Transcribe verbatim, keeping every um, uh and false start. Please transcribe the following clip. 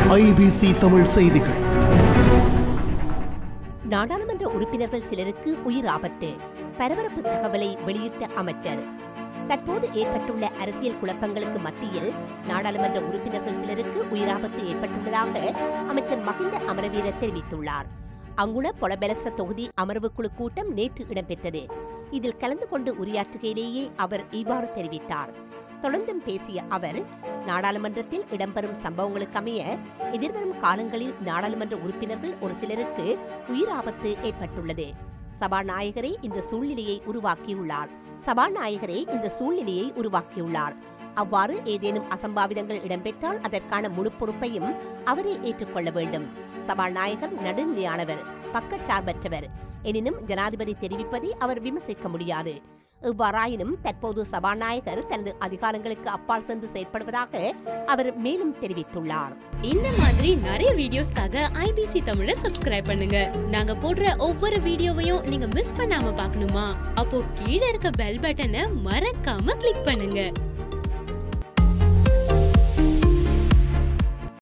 IBC Tamil செய்திகள். நாடாளுமன்ற உறுப்பினர்கள் சிலருக்கு உயிர் ஆபத்து. பரபரப்பு தகவலை வெளியிட்ட அமைச்சர். தற்போது ஏற்பட்டுள்ள அரசியல் குழப்பங்களுக்கு மத்தியில் நாடாளுமன்ற உறுப்பினர்கள் சிலருக்கு உயிராபத்து ஏற்பட்டுள்ளதாக அமைச்சர் மஹிந்த அமரவீர தெரிவித்துள்ளார். அங்குண பொலபெலச தொகுதி அமர்வு குழு கூட்டம் நேற்று இடம்பெற்றது. இதில் கலந்து கொண்டு உரையாற்றுகையிலேயே அவர் இவ்வாறு தெரிவித்தார். தொடர்ந்தும் பேசிய அவர், நாடாளுமன்றத்தில் இடம்பெறும் சம்பவங்களுக்கு அமைய எதிர்வரும் காலங்களில் நாடாளுமன்ற உறுப்பினர்கள் ஒரு சிலருக்கு உயிராபத்து ஏற்பட்டுள்ளது. சபாநாயகரே இந்த சூழ்நிலையை உருவாக்கியுள்ளார் சபாநாயகரே இந்த சூழ்நிலையை உருவாக்கியுள்ளார் அவ்வாறு ஏதேனும் அசம்பாவிதங்கள் இடம்பெற்றால் அதற்கான முழு பொறுப்பையும் அவரே ஏற்றுக்கொள்ள வேண்டும். சபாநாயகர் நடுநிலையானவர், பக்கச்சார்பற்றவர். எனினும் ஜனாதிபதி தெரிவிப்பதை அவர் விமர்சிக்க முடியாது. இவ்வாறாயினும் தற்போது சபாநாயகர் தனது அதிகாரங்களுக்கு அப்பால் சென்று செயற்படுவதாக அவர் மேலும் தெரிவித்துள்ளார். இந்த மாதிரி நிறைய வீடியோஸ்க்காக ஐபிசி தமிழை சப்ஸ்கிரைப் பண்ணுங்க. நாங்க போடுற ஒவ்வொரு வீடியோவையும் நீங்க மிஸ் பண்ணாம பார்க்கணுமா? அப்போ கீழே இருக்க பெல் பட்டனை மறக்காம கிளிக் பண்ணுங்க.